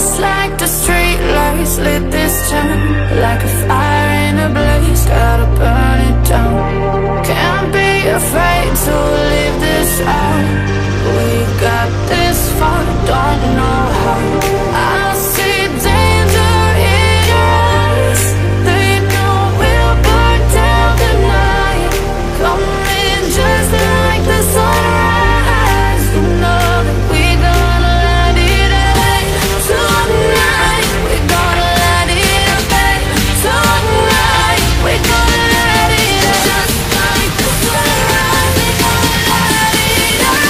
Just like the street lights lit this town, like a fire in a blaze, gotta burn it down. Can't be afraid to leave this out. We got this far, don't know how. I see danger in your eyes. They know we'll burn down the night. Coming just like the sunrise. You know that we gonna light it up tonight. We gonna light it up tonight. We gonna light it up just like the sunrise. We gonna light it up.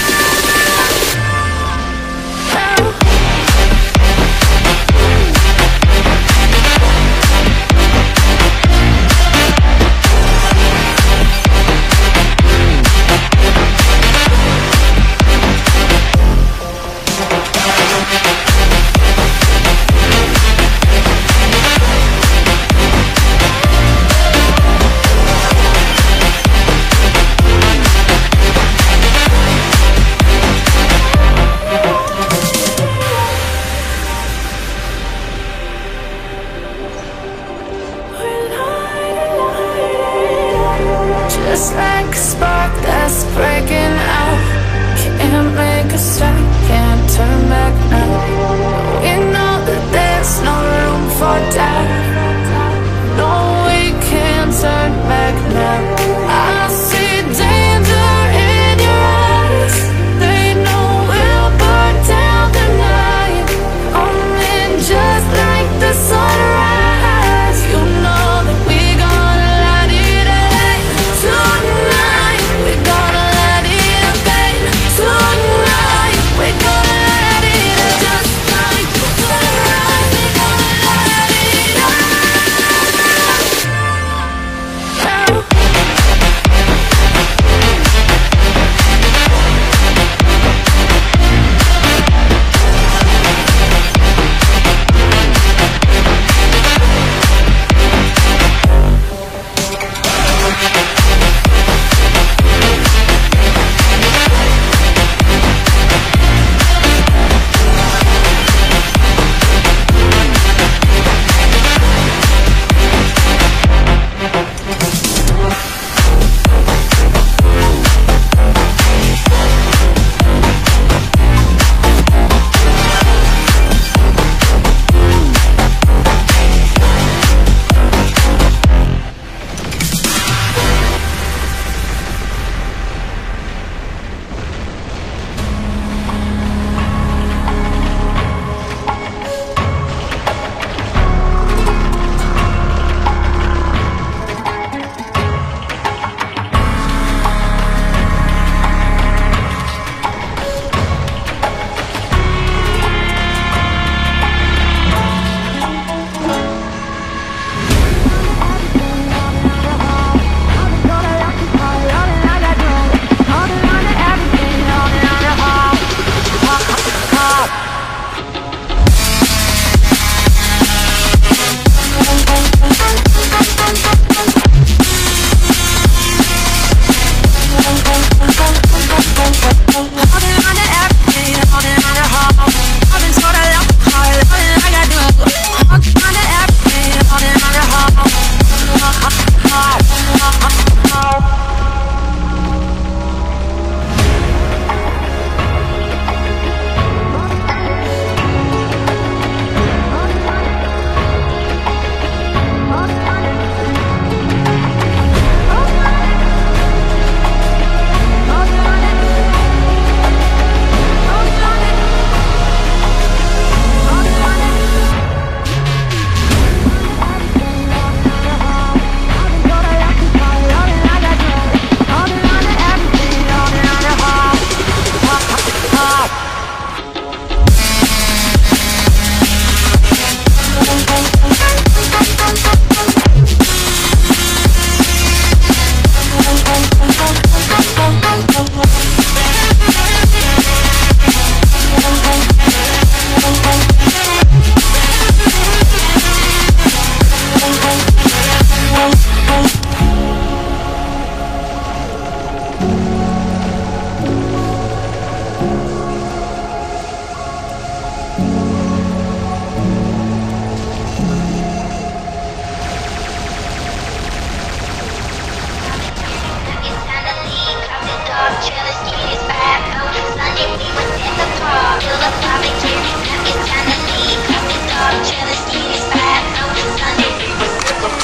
Just like a spark that's breaking out. Can't make a stop, can't turn back now. We know that there's no room for doubt. No, we can't turn back now. I see danger in your eyes. They know we'll burn down the night. Coming just like the sunrise. You know that we gonna light it up tonight. We gonna light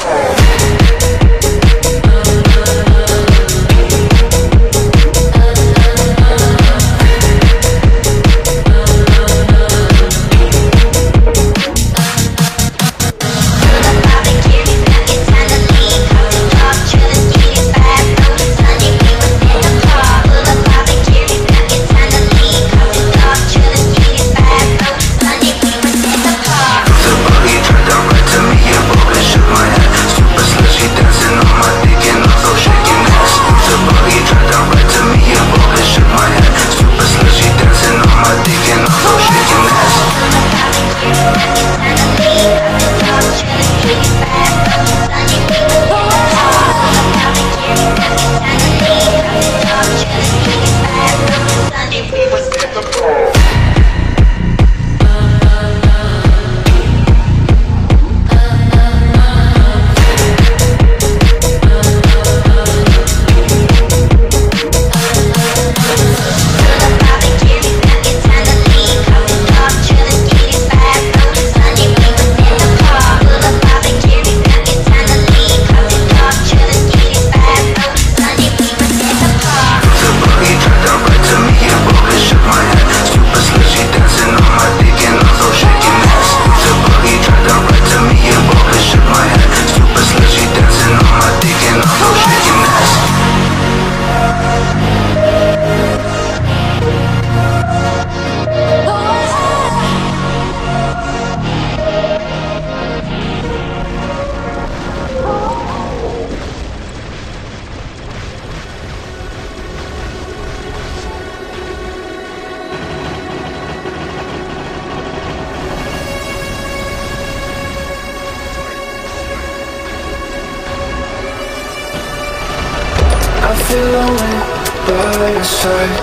I feel lonely by your side,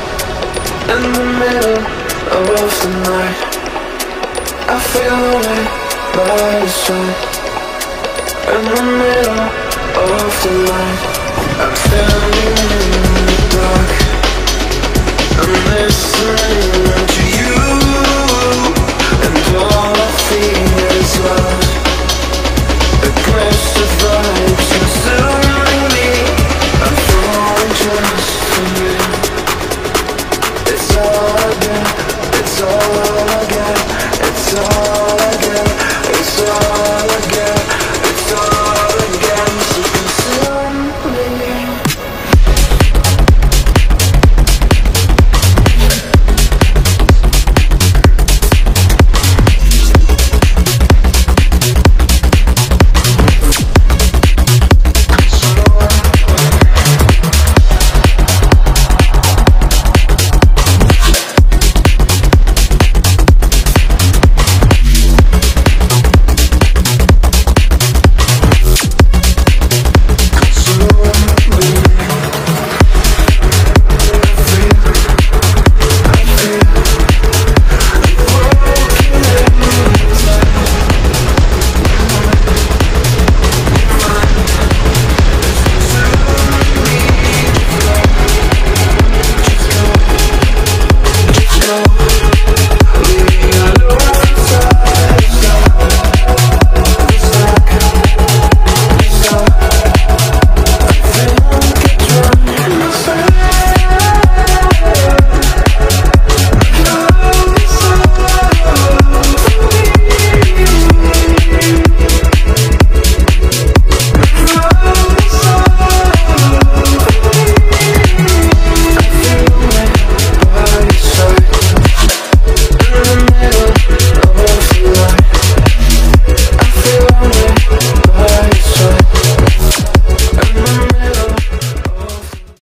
in the middle of the night. I feel lonely by your side, in the middle of the night. I'm feeling